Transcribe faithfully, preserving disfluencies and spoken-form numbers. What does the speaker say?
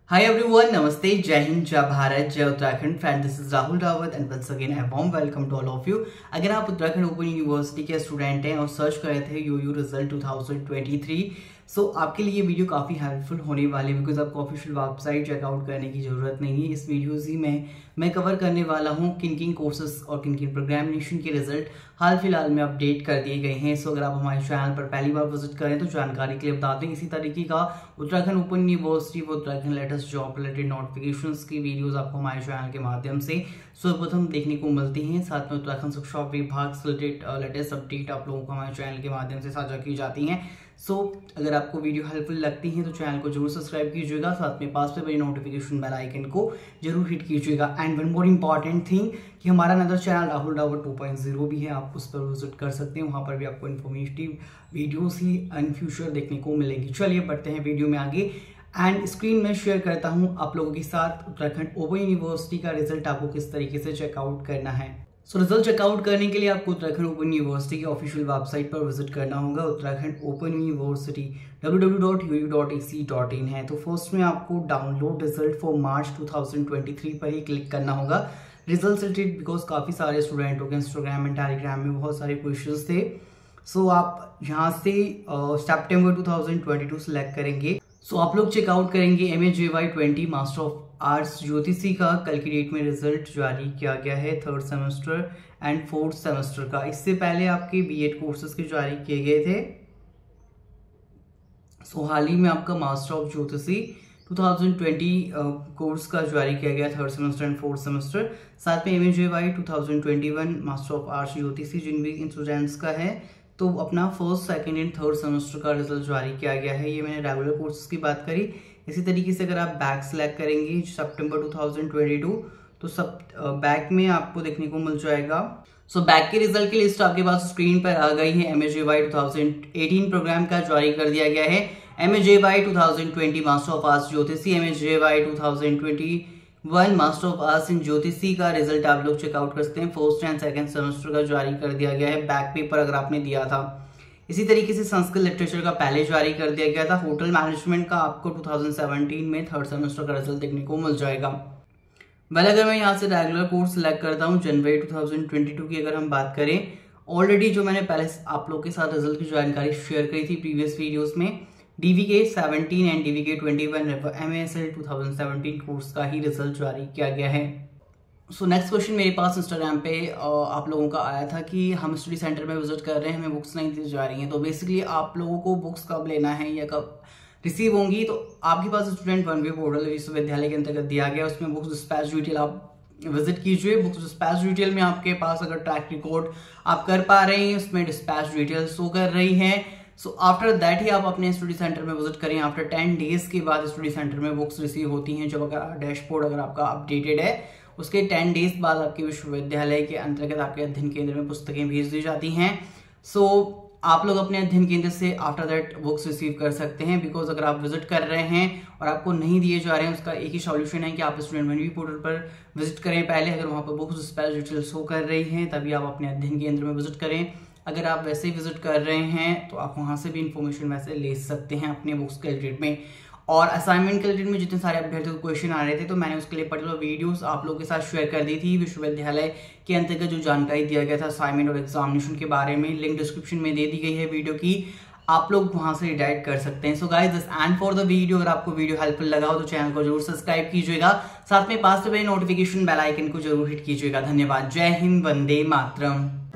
Hi everyone, Namaste, Jai Hind, Jai Bharat, Jai Uttarakhand. Friend, this is Rahul Rawat and once again a warm welcome to all of you. अगर आप Uttarakhand open university के student हैं और search कर रहे थे U U result two thousand twenty three, so so, आपके लिए ये वीडियो काफ़ी हेल्पफुल होने वाली है बिकॉज आपको ऑफिशियल वेबसाइट चेकआउट करने की ज़रूरत नहीं है। इस वीडियोज़ ही में मैं कवर करने वाला हूँ किन किन कोर्सेज और किन किन प्रोग्रामिनेशन के रिजल्ट हाल फिलहाल में अपडेट कर दिए गए हैं। सो so, अगर आप हमारे चैनल पर पहली बार विजिट करें तो जानकारी के लिए बता दें, इसी तरीके का उत्तराखंड ओपन यूनिवर्सिटी व Uttarakhand latest job related notifications की वीडियोस आपको हमारे चैनल के माध्यम से सर्वप्रथम देखने को मिलती हैं। साथ में उत्तराखंड शिक्षा विभाग से रिलेटेड लेटेस्ट अपडेट आप लोगों को हमारे चैनल के माध्यम से साझा की जाती हैं। सो so, अगर आपको वीडियो हेल्पफुल लगती है तो चैनल को जरूर सब्सक्राइब कीजिएगा, साथ में पास में बड़ी नोटिफिकेशन बेल आइकन को जरूर हिट कीजिएगा। And one more important thing कि हमारा नदर channel Rahul Rawat two point zero भी है, आप उस पर विजिट कर सकते हैं। वहाँ पर भी आपको इन्फॉर्मेटिव वीडियोस ही इन फ्यूचर देखने को मिलेंगी। चलिए बढ़ते हैं वीडियो में आगे एंड स्क्रीन में शेयर करता हूँ आप लोगों के साथ उत्तराखंड ओपन यूनिवर्सिटी का रिजल्ट आपको किस तरीके से चेकआउट करना है। सो रिजल्ट चेकआउट करने के लिए आपको उत्तराखंड ओपन यूनिवर्सिटी की ऑफिशियल वेबसाइट पर विजिट करना होगा। Uttarakhand open university W W W dot U U dot A C dot in है। तो फर्स्ट में आपको download result for March two thousand twenty three पर ही क्लिक करना होगा। रिजल्ट रिलेटेड बिकॉज काफ़ी सारे स्टूडेंटों के इंस्टाग्राम एंड टेलीग्राम में बहुत सारे क्वेश्चन थे। सो so, आप यहाँ से सितंबर two thousand twenty two select करेंगे। सो so, आप लोग चेकआउट करेंगे M A J Y twenty master of arts ज्योतिषी का कल की डेट में रिजल्ट जारी किया गया है third semester and fourth semester का। इससे पहले आपके बीएड कोर्सेज के जारी किए गए थे। सो so, हाल ही में आपका मास्टर ऑफ ज्योतिषी टू थाउजेंड ट्वेंटी कोर्स का जारी किया गया third semester and fourth semester. साथ में M A J Y two thousand twenty one master of arts ज्योतिषी जिन भी स्टूडेंट्स का है तो अपना first second and third semester का रिजल्ट जारी किया गया है। ये मैंने रेगुलर कोर्सेज की बात करी। इसी तरीके से अगर आप बैक सेलेक्ट करेंगे सितंबर टू थाउजेंड ट्वेंटी टू तो सब बैक में आपको देखने को मिल जाएगा। सो so, बैक के रिजल्ट की लिस्ट आपके पास स्क्रीन पर आ गई है। M A J Y two thousand eighteen program का जारी कर दिया गया है। M A J Y two thousand twenty master of arts ज्योतिषी, M A J Y two thousand twenty one master of arts in ज्योतिषी का रिजल्ट आप लोग चेकआउट कर सकते हैं। फर्स्ट एंड सेकंड सेमेस्टर का जारी कर दिया गया है बैक पेपर अगर आपने दिया था। इसी तरीके से संस्कृत लिटरेचर का पहले जारी कर दिया गया था। होटल मैनेजमेंट का आपको टू थाउजेंड सेवेंटीन में थर्ड सेमेस्टर का रिजल्ट देखने को मिल जाएगा। वेल अगर मैं यहाँ से रेगुलर कोर्स सेलेक्ट करता हूँ जनवरी टू थाउजेंड ट्वेंटी टू की अगर हम बात करें, ऑलरेडी जो मैंने पहले आप लोग के साथ रिजल्ट की जानकारी शेयर करी थी प्रीवियस वीडियोस में, DVK seventeen and DVK twenty one M A S L two thousand seventeen course का ही रिजल्ट जारी किया गया है। सो नेक्स्ट क्वेश्चन मेरे पास इंस्टाग्राम पे आप लोगों का आया था कि हम स्टडी सेंटर में विजिट कर रहे हैं, हमें बुक्स नहीं दी जा रही हैं। तो बेसिकली आप लोगों को बुक्स कब लेना है या कब रिसीव होंगी, तो आपके पास स्टूडेंट वन वे पोर्टल विश्वविद्यालय के अंतर्गत दिया गया, उसमें बुक्स डिस्पैच डिटेल आप विजिट कीजिए। बुक्स डिस्पैच डिटेल में आपके पास अगर ट्रैक रिकॉर्ड आप कर पा रहे हैं उसमें डिस्पैच डिटेल शो कर रही हैं। सो आफ्टर दैट ही आप अपने स्टडी सेंटर में विजिट करें। आफ्टर टेन डेज के बाद स्टडी सेंटर में बुक्स रिसीव होती हैं। जब अगर डैशबोर्ड अगर आपका अपडेटेड है उसके टेन डेज बाद आपके विश्वविद्यालय के अंतर्गत आपके अध्ययन केंद्र में पुस्तकें भेज दी जाती हैं। सो so, आप लोग अपने अध्ययन केंद्र से आफ्टर दैट बुक्स रिसीव कर सकते हैं। बिकॉज अगर आप विजिट कर रहे हैं और आपको नहीं दिए जा रहे हैं उसका एक ही सॉल्यूशन है कि आप स्टूडेंट वन वी पोर्टल पर विजिट करें पहले। अगर वहाँ पर बुक्स डिस्पैच डिटेल शो कर रही हैं तभी आप अपने अध्ययन केंद्र में विजिट करें। अगर आप वैसे ही विजिट कर रहे हैं तो आप वहाँ से भी इंफॉर्मेशन वैसे ले सकते हैं अपने बुक्स के रिलेटेड में। और असाइनमेंट के रिलेटेड में जितने सारे अभ्यर्थियों को क्वेश्चन आ रहे थे तो मैंने उसके लिए पर्टिकुलर वीडियोस आप लोगों के साथ शेयर कर दी थी। विश्वविद्यालय के अंतर्गत जो जानकारी दिया गया था असाइनमेंट और एग्जामिनेशन के बारे में, लिंक डिस्क्रिप्शन में दे दी गई है वीडियो की, आप लोग वहां से रिडायरेक्ट कर सकते हैं। So guys this end for the video. अगर आपको वीडियो हेल्पफुल लगा हो तो चैनल को जरूर सब्सक्राइब कीजिएगा, साथ में पास में नोटिफिकेशन बेल आइकन को जरूर हिट कीजिएगा। धन्यवाद। जय हिंद, वंदे मातरम।